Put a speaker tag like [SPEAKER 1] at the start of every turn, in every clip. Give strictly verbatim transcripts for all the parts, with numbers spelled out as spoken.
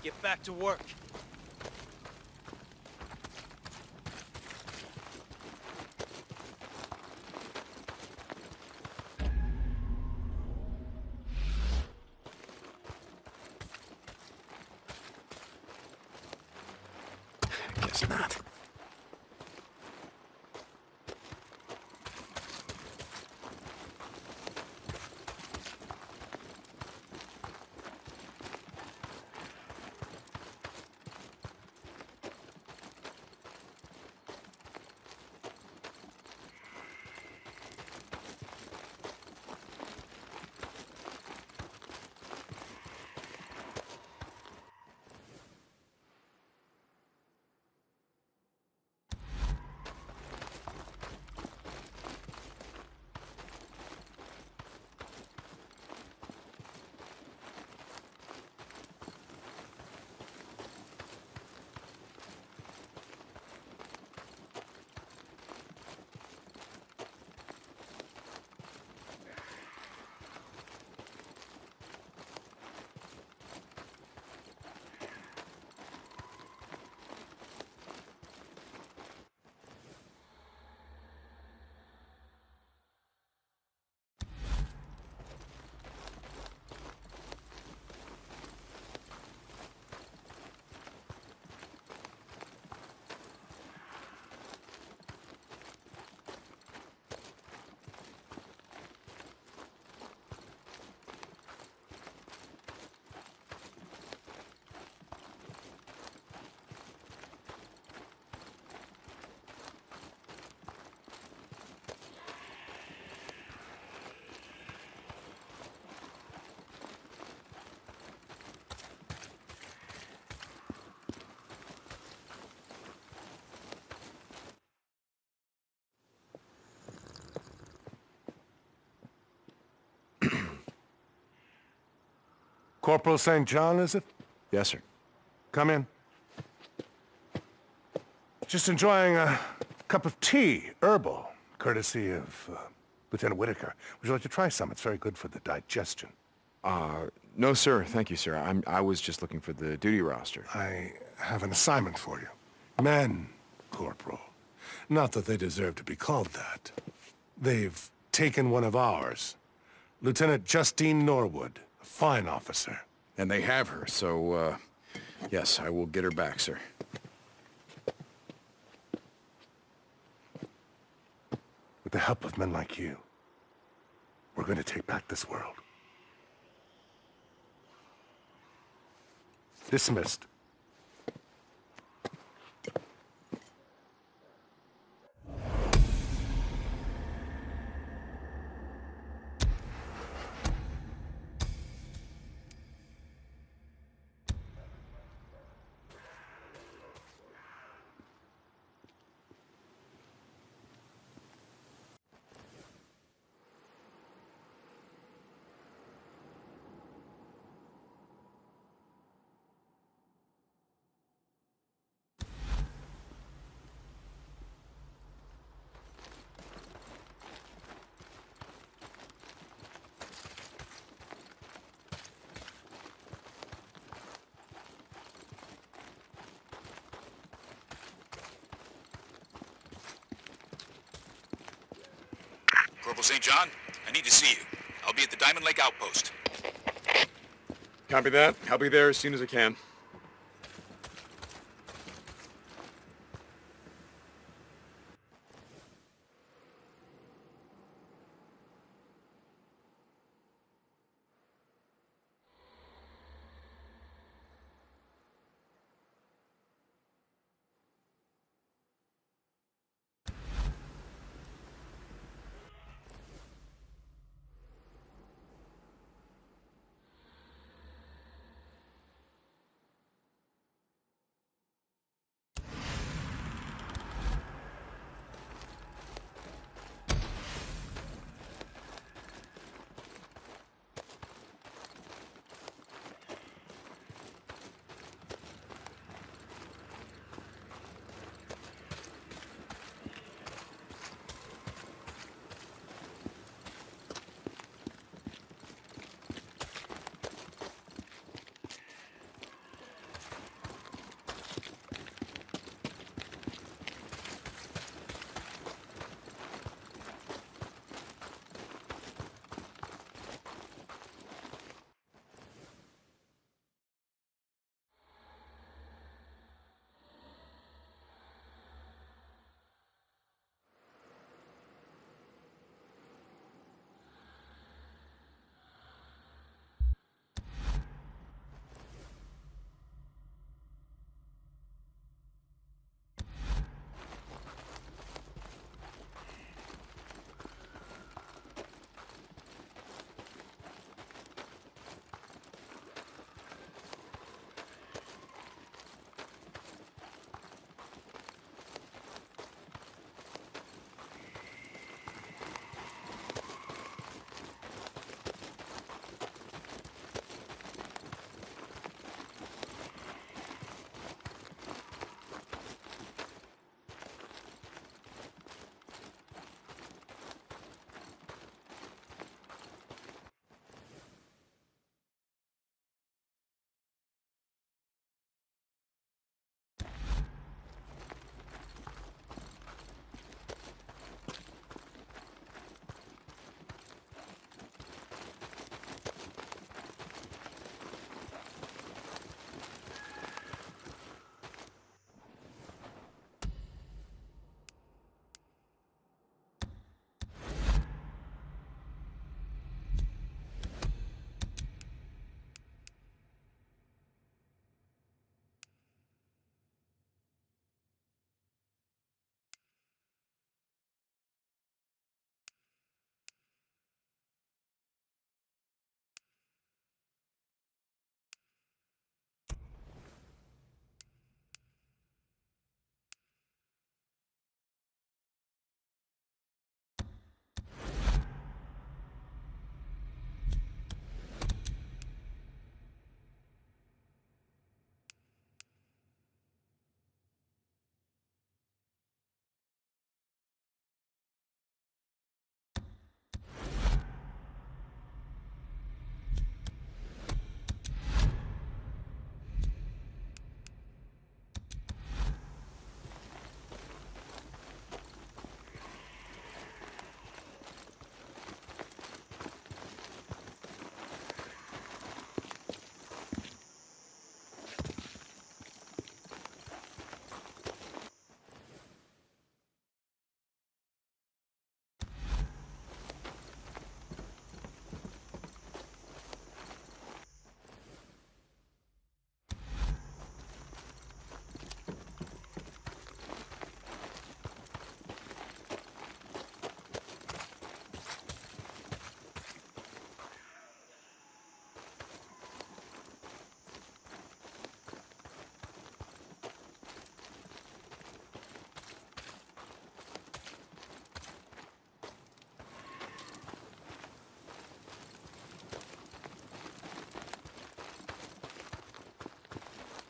[SPEAKER 1] Get back to work.
[SPEAKER 2] Guess not.
[SPEAKER 3] Corporal Saint John, is it?
[SPEAKER 2] Yes, sir.
[SPEAKER 3] Come in. Just enjoying a cup of tea, herbal, courtesy of uh, Lieutenant Whitaker. Would you like to try some? It's very good for the digestion.
[SPEAKER 2] Uh, no, sir. Thank you, sir. I'm, I was just looking for the duty roster.
[SPEAKER 3] I have an assignment for you. Men, Corporal. Not that they deserve to be called that. They've taken one of ours. Lieutenant Justine Norwood, a fine officer.
[SPEAKER 2] And they have her, so, uh, yes, I will get her back, sir.
[SPEAKER 3] With the help of men like you, we're going to take back this world. Dismissed.
[SPEAKER 4] Corporal Saint John, I need to see you. I'll be at the Diamond Lake Outpost.
[SPEAKER 2] Copy that. I'll be there as soon as I can.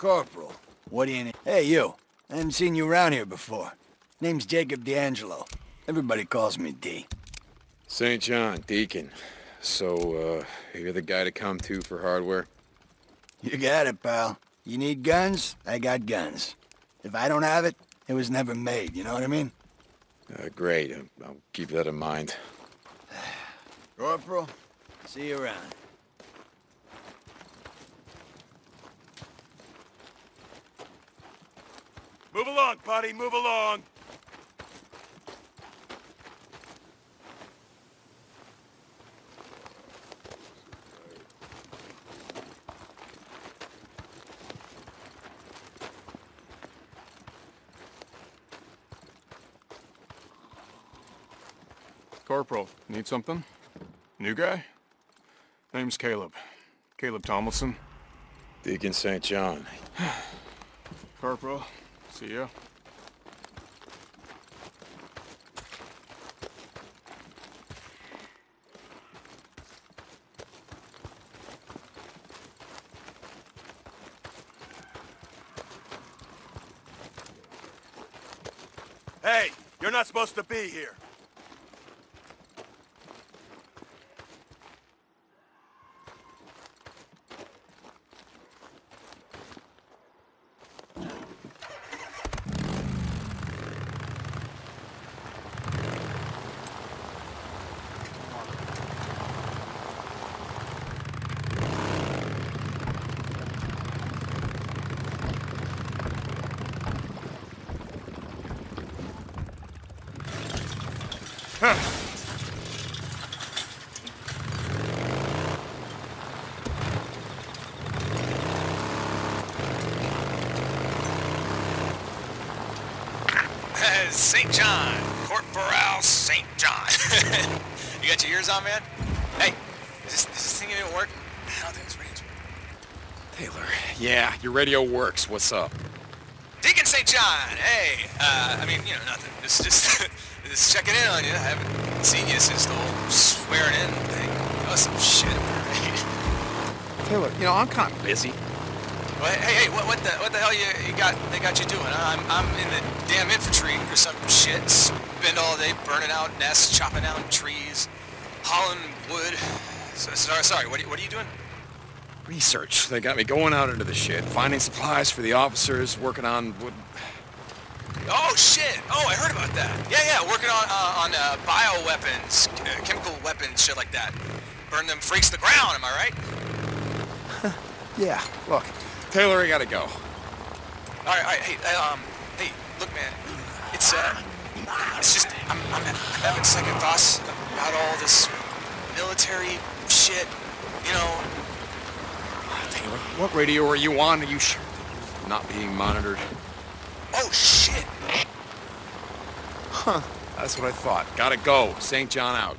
[SPEAKER 1] Corporal, what do you need? Hey, you. I haven't seen you around here before. Name's Jacob D'Angelo. Everybody calls me D.
[SPEAKER 2] Saint John, Deacon. So, uh, you're the guy to come to for hardware?
[SPEAKER 1] You got it, pal. You need guns? I got guns. If I don't have it, it was never made, you know what I mean?
[SPEAKER 2] Uh, great. I'll keep that in mind.
[SPEAKER 1] Corporal, see you around.
[SPEAKER 5] Move along, buddy, move along!
[SPEAKER 6] Corporal, need something? New guy? Name's Caleb. Caleb Tomlinson.
[SPEAKER 2] Deacon Saint John.
[SPEAKER 6] Corporal, see ya.
[SPEAKER 5] Hey, you're not supposed to be here.
[SPEAKER 4] Saint John. Corporal Saint John. You got your ears on, man? Hey, is this, does this thing even work? I don't think this radio's working.
[SPEAKER 2] Taylor. Yeah, your radio works. What's up?
[SPEAKER 4] Deacon Saint John, hey. Uh, I mean, you know, nothing. Just, just, just checking in on you. I haven't seen you since the whole swearing in thing. Oh, some shit, right?
[SPEAKER 2] Taylor, you know, I'm kind of busy.
[SPEAKER 4] Well, hey, hey, what, what the, what the hell you, you got? They got you doing? I'm, I'm in the damn infantry or some shit. Spend all day burning out nests, chopping down trees, hauling wood. So, sorry, sorry. What are, you, what are you doing?
[SPEAKER 2] Research. They got me going out into the shit, finding supplies for the officers, working on wood.
[SPEAKER 4] Oh shit! Oh, I heard about that. Yeah, yeah, working on uh, on uh, bioweapons, uh, chemical weapons, shit like that. Burn them freaks to the ground. Am I right?
[SPEAKER 2] Yeah. Look, Taylor, I gotta go.
[SPEAKER 4] All right, all right. Hey, uh, um, hey, look, man. It's uh, it's just I'm I'm, I'm having second thoughts about all this military shit. You know.
[SPEAKER 2] Taylor, what radio are you on? Are you sure not being monitored?
[SPEAKER 4] Oh shit!
[SPEAKER 2] Huh. That's what I thought. Gotta go. Saint John out.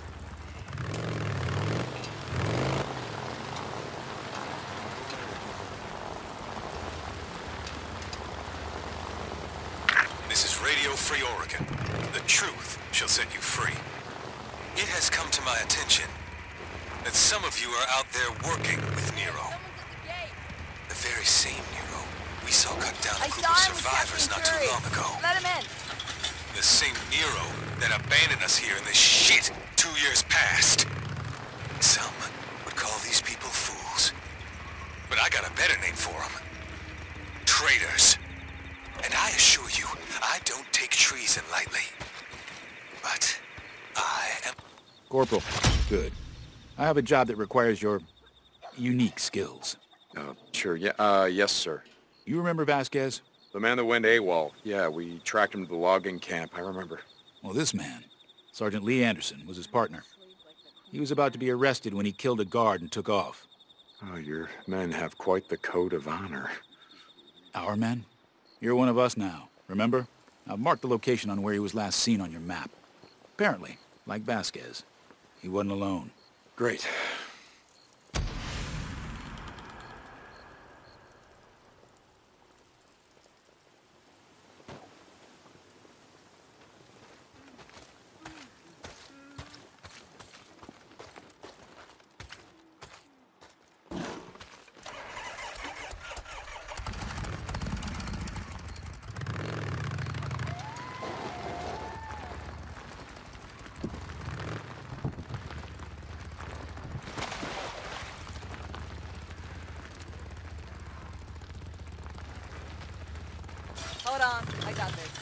[SPEAKER 7] This is Radio Free Oregon. The truth shall set you free. It has come to my attention that some of you are out there working with Nero. The very same Nero we saw cut down a group of survivors not too long ago.
[SPEAKER 8] Let him in.
[SPEAKER 7] The same Nero that abandoned us here in this shit two years past. Some would call these people fools. But I got a better name for them. Traitors. And I assure you, I don't take treason lightly. But I am...
[SPEAKER 9] Corporal, good. I have a job that requires your unique skills.
[SPEAKER 2] Uh, sure, yeah, uh, yes, sir.
[SPEAKER 9] You remember Vasquez?
[SPEAKER 2] The man that went AWOL. Yeah, we tracked him to the logging camp, I remember.
[SPEAKER 9] Well, this man, Sergeant Lee Anderson, was his partner. He was about to be arrested when he killed a guard and took off.
[SPEAKER 2] Oh, your men have quite the code of honor.
[SPEAKER 9] Our men? You're one of us now, remember? I've marked the location on where he was last seen on your map. Apparently, like Vasquez, he wasn't alone.
[SPEAKER 2] Great.
[SPEAKER 8] Hold on, I got this.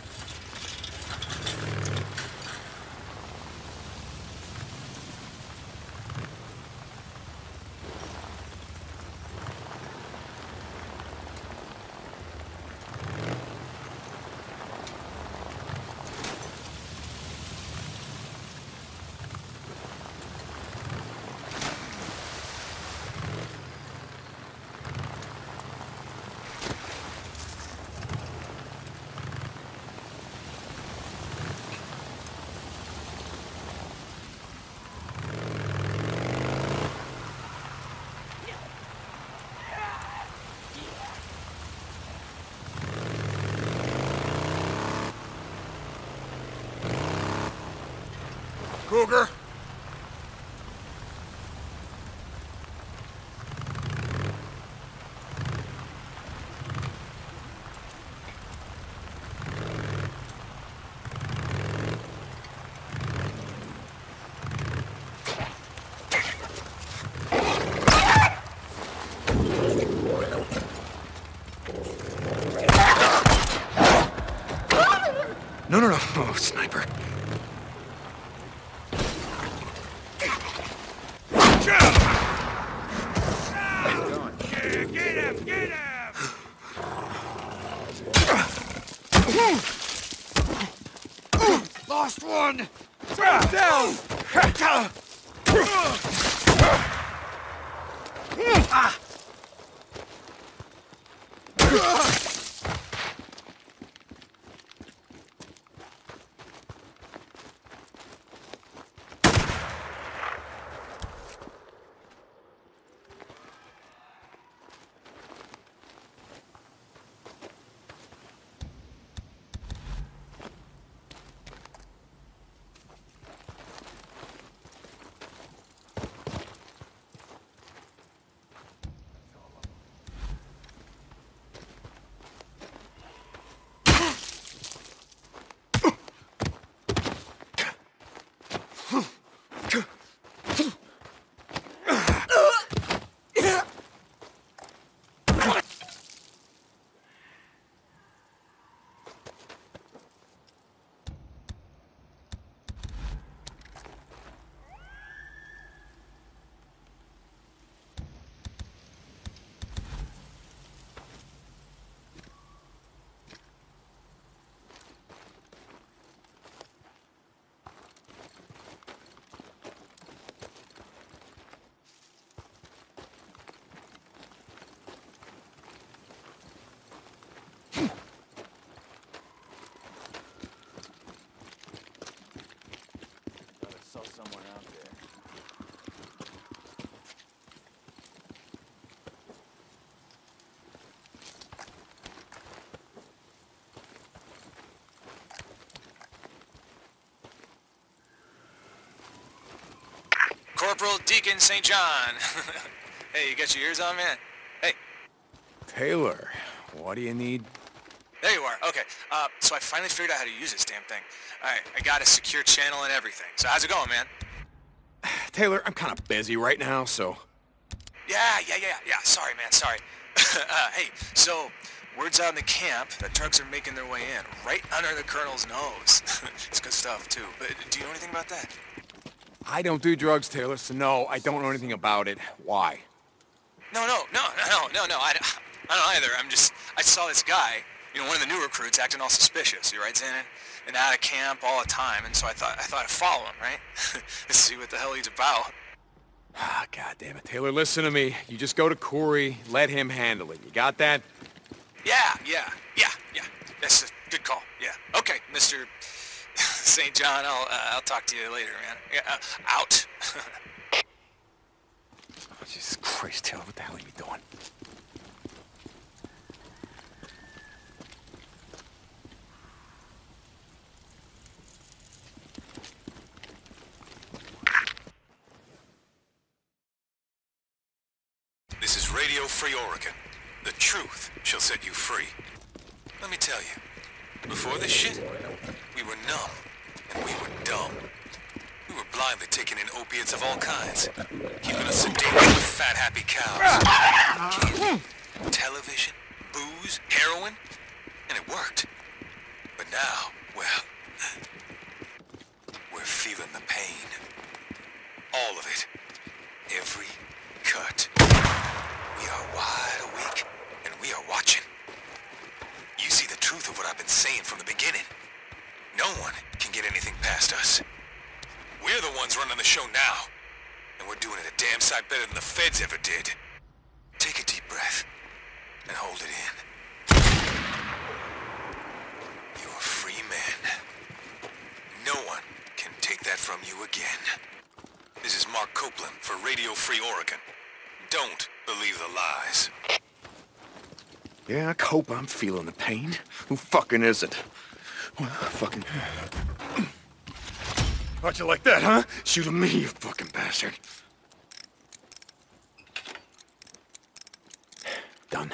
[SPEAKER 2] Cougar! No, no, no, oh, sniper. Lost one! Down! Ah!
[SPEAKER 9] Someone out there.
[SPEAKER 4] Corporal Deacon Saint John. Hey, you got your ears on, man? Hey.
[SPEAKER 2] Taylor, what do you need?
[SPEAKER 4] There you are. Okay. Uh, so I finally figured out how to use this damn thing. All right, I got a secure channel and everything. So how's it going, man?
[SPEAKER 2] Taylor, I'm kind of busy right now, so...
[SPEAKER 4] Yeah, yeah, yeah, yeah. Sorry, man, sorry. uh, hey, so, word's out in the camp that trucks are making their way in, right under the Colonel's nose. It's good stuff, too. But do you know anything about that?
[SPEAKER 2] I don't do drugs, Taylor, so no, I don't know anything about it. Why?
[SPEAKER 4] No, no, no, no, no, no, I, I don't either. I'm just, I saw this guy, you know, one of the new recruits acting all suspicious. He rides in and out of camp all the time, and so I thought, I thought I'd follow him, right? To see what the hell he's about.
[SPEAKER 2] Ah, God damn it, Taylor, listen to me. You just go to Corey, let him handle it. You got that?
[SPEAKER 4] Yeah, yeah, yeah, yeah. That's a good call. Yeah. Okay, Mister Saint John, I'll, uh, I'll talk to you later, man. Yeah, uh, out.
[SPEAKER 2] Oh, Jesus Christ, Taylor, what the hell are you doing?
[SPEAKER 7] This is Radio Free Oregon. The truth shall set you free. Let me tell you, before this shit, we were numb, and we were dumb. We were blindly taking in opiates of all kinds, keeping us sedated with fat, happy cows. Candy, television, booze, heroin. and it worked. But now, well, we're feeling the pain. All of it. Every cut. We are wide awake, and we are watching. You see the truth of what I've been saying from the beginning. No one can get anything past us. We're the ones running the show now, and we're doing it a damn sight better than the feds ever did. Take a deep breath, and hold it in. You're a free man. No one can take that from you again. This is Mark Copeland for Radio Free Oregon. Don't believe the lies.
[SPEAKER 2] Yeah, I hope I'm feeling the pain. Who fucking is it? Well, fucking... How'd you like that, huh? Shoot at me, you fucking bastard. Done.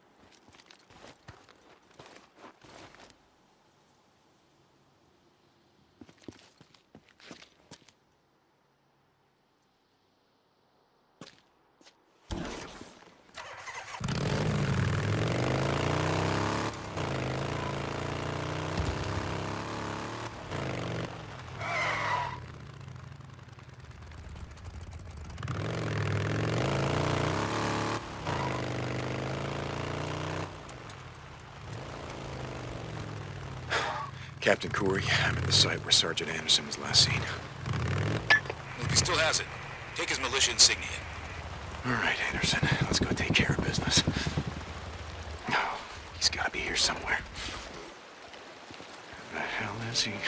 [SPEAKER 2] Captain Corey, I'm at the site where Sergeant Anderson was last seen.
[SPEAKER 9] If he still has it, take his militia insignia.
[SPEAKER 2] All right, Anderson, let's go take care of business. Oh, he's gotta be here somewhere. Where the hell is he?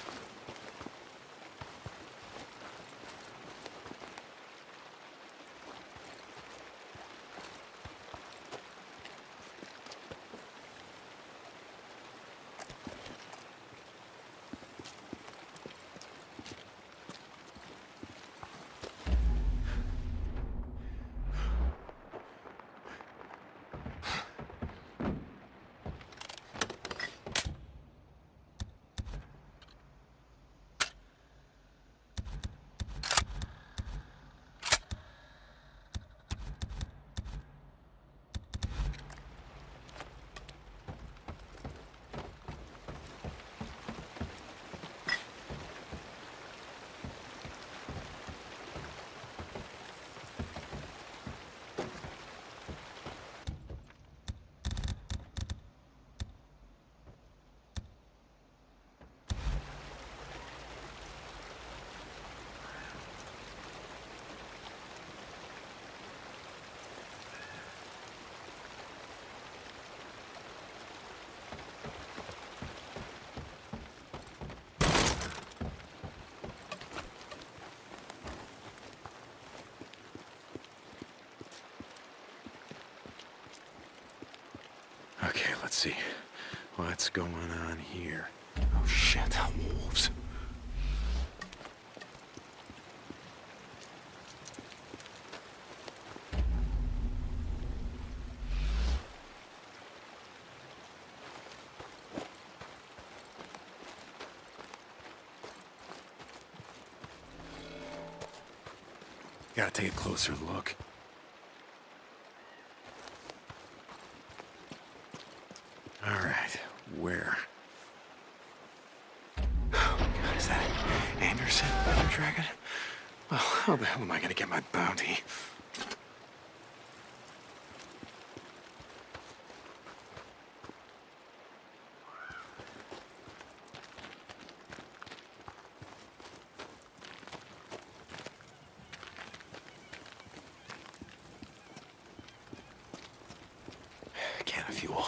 [SPEAKER 2] Okay, let's see. What's going on here? Oh shit, wolves. Gotta take a closer look. All right, where? Oh, God, is that Anderson I'm tracking? Well, how the hell am I gonna get my bounty? Can of fuel.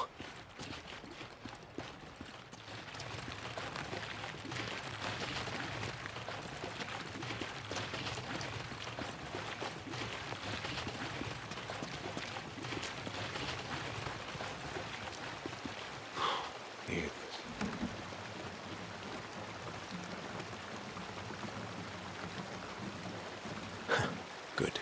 [SPEAKER 2] Good.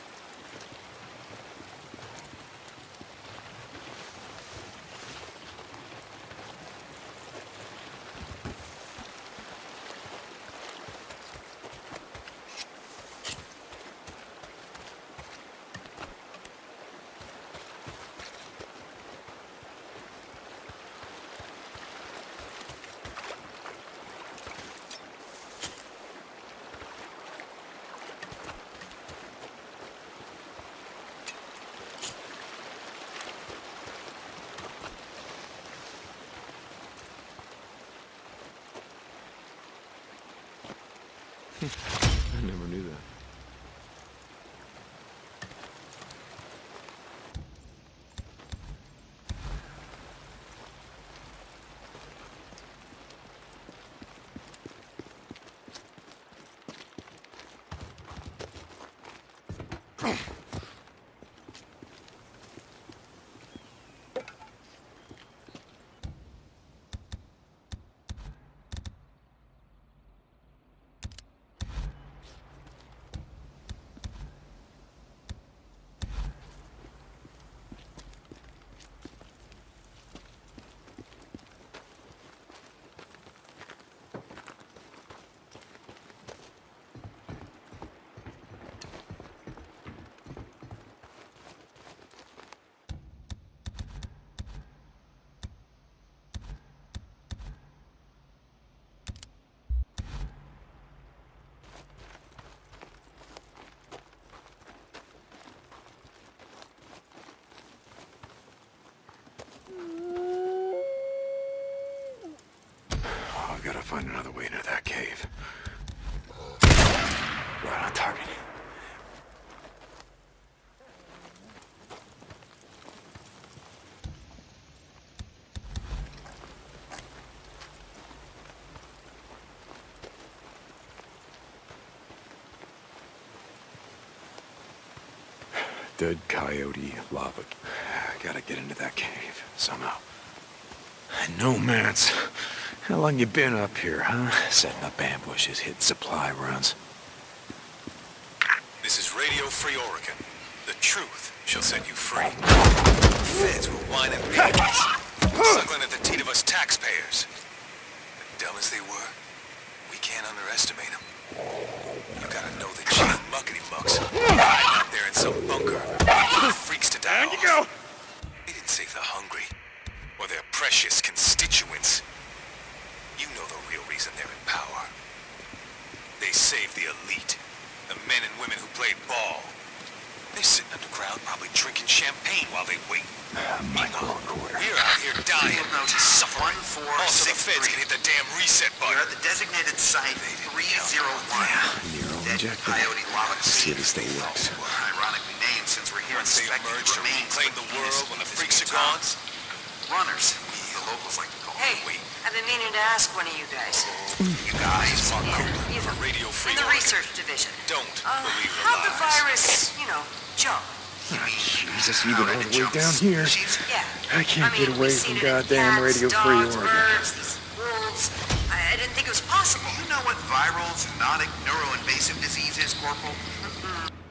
[SPEAKER 2] I never knew that. I gotta find another way into that cave. Right on target. Dead coyote lava. I gotta get into that cave somehow. Nomads. How long you been up here, huh? Setting up ambushes, hitting supply runs.
[SPEAKER 7] This is Radio Free Oregon. The truth shall set you free. Feds were whining babies, suckling at the teat of us taxpayers. But dumb as they were, we can't underestimate them. You gotta know the chief muckety-mucks hiding out there in some bunker, waiting for the freaks to die off. You go. They didn't save the hungry, or their precious constituents. You know the real reason they're in power. They saved the elite, the men and women who played ball. They're sitting underground, probably drinking champagne while they wait. Meanwhile, we're out here dying, suffering. Also, the feds can hit the damn reset button.
[SPEAKER 8] You're at the designated site three oh one. Dead coyote lava
[SPEAKER 2] See if it still works.
[SPEAKER 8] Ironically named since we're here
[SPEAKER 7] Once they
[SPEAKER 8] inspecting
[SPEAKER 7] emerge to
[SPEAKER 8] remains
[SPEAKER 7] reclaim
[SPEAKER 8] of
[SPEAKER 7] the world when the freaks are gone.
[SPEAKER 8] Runners, the locals like to call
[SPEAKER 10] Hey,
[SPEAKER 8] them.
[SPEAKER 10] I've been meaning to ask one of you guys.
[SPEAKER 8] You guys,
[SPEAKER 7] Mark
[SPEAKER 10] Yeah,
[SPEAKER 7] Copeland
[SPEAKER 10] you
[SPEAKER 7] for
[SPEAKER 10] know,
[SPEAKER 7] Radio Free
[SPEAKER 10] in the
[SPEAKER 7] Oregon.
[SPEAKER 10] research division.
[SPEAKER 7] Don't
[SPEAKER 10] Uh,
[SPEAKER 7] believe the
[SPEAKER 10] how'd the
[SPEAKER 7] lies.
[SPEAKER 10] virus, you know, jump?
[SPEAKER 2] Jesus, even all the way down here.
[SPEAKER 10] Yeah.
[SPEAKER 2] I can't
[SPEAKER 10] I mean,
[SPEAKER 2] get away
[SPEAKER 10] we've
[SPEAKER 2] from
[SPEAKER 10] seen it in
[SPEAKER 2] goddamn
[SPEAKER 10] cats,
[SPEAKER 2] Radio
[SPEAKER 10] dogs,
[SPEAKER 2] Free Oregon.
[SPEAKER 10] birds, these wolves. I, I didn't think it was possible.
[SPEAKER 8] You know what viral, zoonotic, neuroinvasive disease is, Corporal?